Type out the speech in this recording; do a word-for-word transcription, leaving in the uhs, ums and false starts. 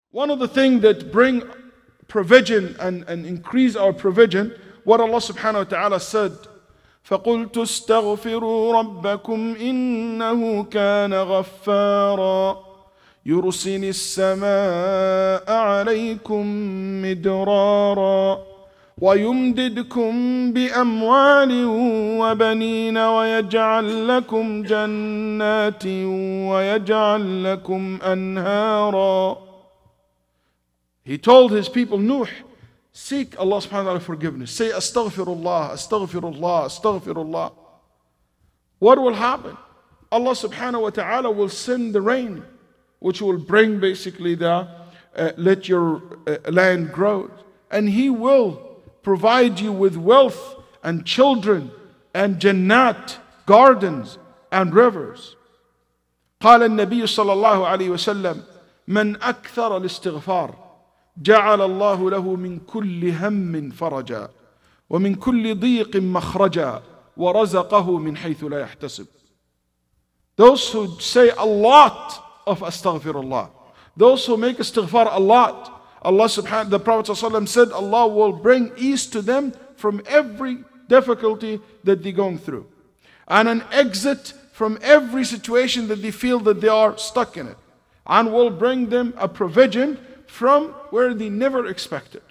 One of the things that bring provision and, and increase our provision, what Allah subhanahu wa ta'ala said, فَقُلْتُ اسْتَغْفِرُوا رَبَّكُمْ إِنَّهُ كَانَ غَفَّارًا يُرْسِلِ السَّمَاءَ عَلَيْكُمْ مِدْرَارًا وَيُمْدِدْكُمْ بِأَمْوَالٍ وَبَنِينَ وَيَجْعَلْ لَكُمْ جَنَّاتٍ وَيَجْعَلْ لَكُمْ أَنْهَارًا. He told his people, Nuh, seek Allah subhanahu wa ta'ala forgiveness. Say astaghfirullah, astaghfirullah, astaghfirullah. What will happen? Allah subhanahu wa ta'ala will send the rain, which will bring basically the, uh, let your uh, land grow. And He will provide you with wealth and children and jannat, gardens and rivers. قال النبي صلى الله عليه وسلم من أكثر الاستغفار جعل الله له من كل هم فرجا ومن كل ضيق مخرجا ورزقه من حيث لا يحتسب. Those who say a lot of astaghfirullah, those who make istighfar a lot, Allah subhanahu, the Prophet ﷺ said Allah will bring ease to them from every difficulty that they're going through, and an exit from every situation that they feel that they are stuck in it, and will bring them a provision from where they never expected.